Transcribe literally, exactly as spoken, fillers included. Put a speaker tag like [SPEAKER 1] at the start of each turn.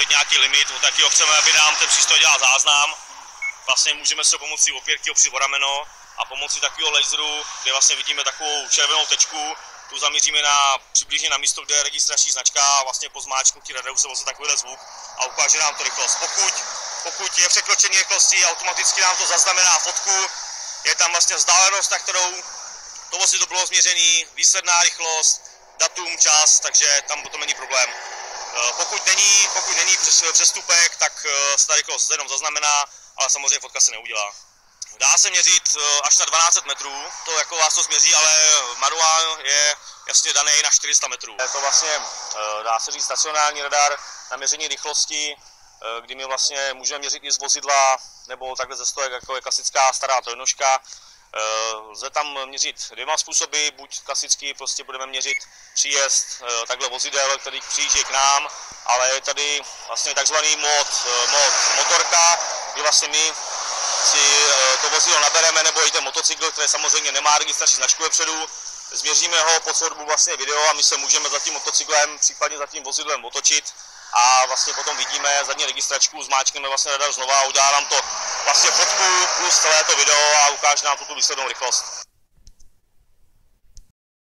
[SPEAKER 1] nastavit nějaký limit, od jakého chceme, aby nám ten přístroj dělal záznam. Vlastně můžeme se pomocí opěrky opřít o rameno a pomocí takového laseru, kde vlastně vidíme takovou červenou tečku, tu zamíříme na, přibližně na místo, kde je registrační značka a vlastně po zmáčknutí radaru se ozve takovýhle zvuk a ukáže nám to rychlost. Pokud, pokud je překročení rychlosti, automaticky nám to zaznamená fotku, je tam vlastně vzdálenost, na kterou to vozidlo bylo změřený, výsledná rychlost, datum, čas, takže tam potom není problém. Pokud není, pokud není přestupek, tak se ta rychlost jenom zaznamená, ale samozřejmě fotka se neudělá. Dá se měřit až na dvanáct set metrů, to jako vás to změří, ale manuál je jasně daný na čtyři sta metrů. Je to vlastně, dá se říct, stacionární radar na měření rychlosti, kdy my vlastně můžeme měřit i z vozidla nebo takhle ze stojek, jako je klasická stará trojnožka. Lze tam měřit dvěma způsoby, buď klasicky prostě budeme měřit příjezd takhle vozidel, který přijíždí k nám, ale je tady vlastně takzvaný mod, mod motorka, kdy vlastně my si to vozidlo nabereme, nebo i ten motocykl, který samozřejmě nemá registrační značku vepředu, změříme ho po celou dobu vlastně video a my se můžeme za tím motocyklem, případně za tím vozidlem otočit a vlastně potom vidíme zadní registračku, zmáčkneme vlastně radar znova a udělá nám to vlastně fotku plus celé to video a ukáže nám tu výslednou rychlost.